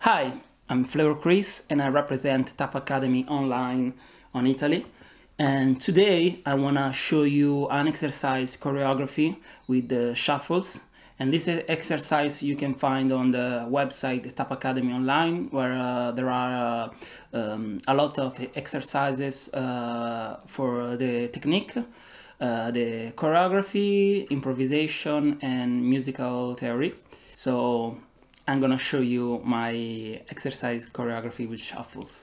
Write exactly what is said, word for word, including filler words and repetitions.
Hi, I'm Flavor Chris and I represent Tap Academy Online on Italy. And today I want to show you an exercise choreography with the shuffles. And this exercise you can find on the website Tap Academy Online, where uh, there are uh, um, a lot of exercises uh, for the technique, uh, the choreography, improvisation, and musical theory. So I'm gonna show you my exercise choreography with shuffles.